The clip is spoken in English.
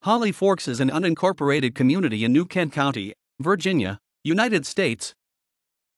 Holly Forks is an unincorporated community in New Kent County, Virginia, United States.